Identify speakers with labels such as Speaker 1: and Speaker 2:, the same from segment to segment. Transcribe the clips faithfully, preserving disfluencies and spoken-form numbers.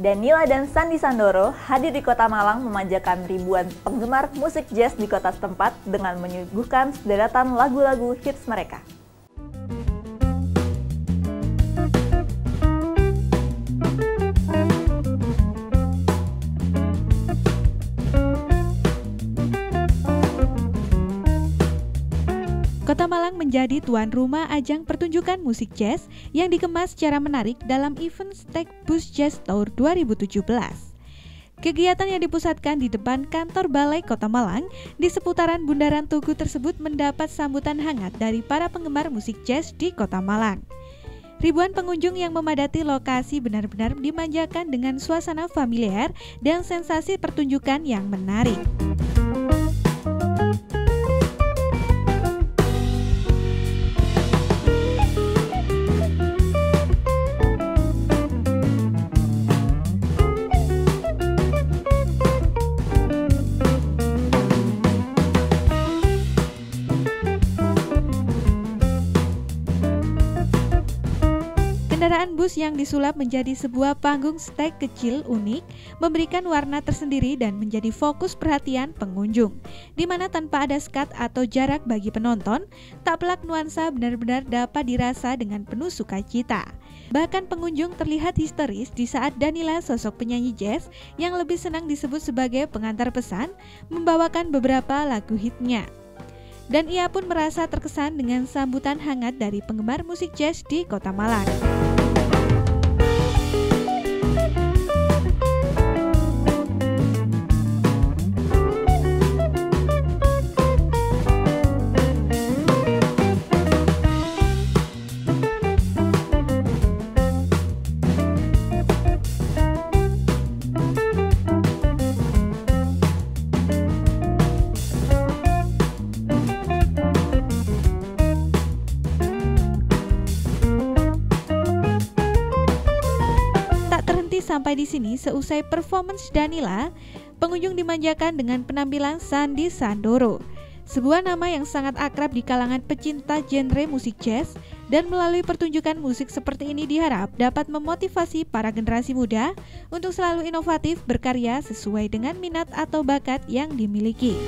Speaker 1: Danila dan Sandy Sandoro hadir di Kota Malang memanjakan ribuan penggemar musik jazz di kota setempat dengan menyuguhkan sederetan lagu-lagu hits mereka.
Speaker 2: Kota Malang menjadi tuan rumah ajang pertunjukan musik jazz yang dikemas secara menarik dalam event Stack Bus Jazz Tour dua ribu tujuh belas. Kegiatan yang dipusatkan di depan kantor Balai Kota Malang di seputaran Bundaran Tugu tersebut mendapat sambutan hangat dari para penggemar musik jazz di Kota Malang. Ribuan pengunjung yang memadati lokasi benar-benar dimanjakan dengan suasana familiar dan sensasi pertunjukan yang menarik. Kendaraan bus yang disulap menjadi sebuah panggung stage kecil unik memberikan warna tersendiri dan menjadi fokus perhatian pengunjung, di mana tanpa ada skat atau jarak bagi penonton, tak pelak nuansa benar-benar dapat dirasa dengan penuh sukacita. Bahkan pengunjung terlihat histeris di saat Danila, sosok penyanyi jazz yang lebih senang disebut sebagai pengantar pesan, membawakan beberapa lagu hitnya. Dan ia pun merasa terkesan dengan sambutan hangat dari penggemar musik jazz di Kota Malang. Sampai di sini, seusai performance Danila, pengunjung dimanjakan dengan penampilan Sandy Sandoro, sebuah nama yang sangat akrab di kalangan pecinta genre musik jazz, dan melalui pertunjukan musik seperti ini diharap dapat memotivasi para generasi muda untuk selalu inovatif berkarya sesuai dengan minat atau bakat yang dimiliki.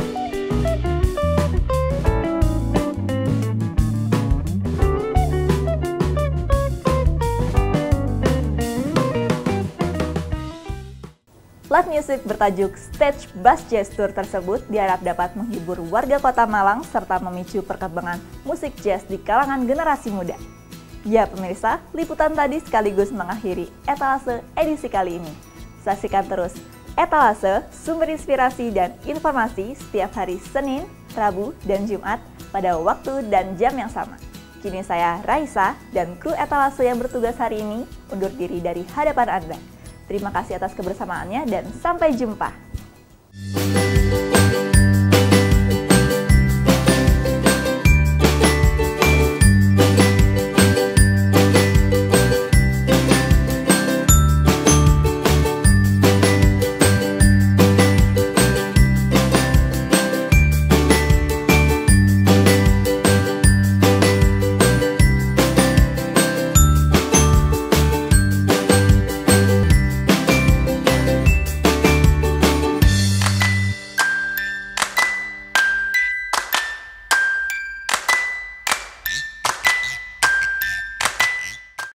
Speaker 1: Live music bertajuk Stage Bus Jazz Tour tersebut diharap dapat menghibur warga Kota Malang serta memicu perkembangan musik jazz di kalangan generasi muda. Ya pemirsa, liputan tadi sekaligus mengakhiri Etalase edisi kali ini. Saksikan terus Etalase, sumber inspirasi dan informasi setiap hari Senin, Rabu, dan Jumat pada waktu dan jam yang sama. Kini saya Raisa dan kru Etalase yang bertugas hari ini undur diri dari hadapan Anda. Terima kasih atas kebersamaannya dan sampai jumpa.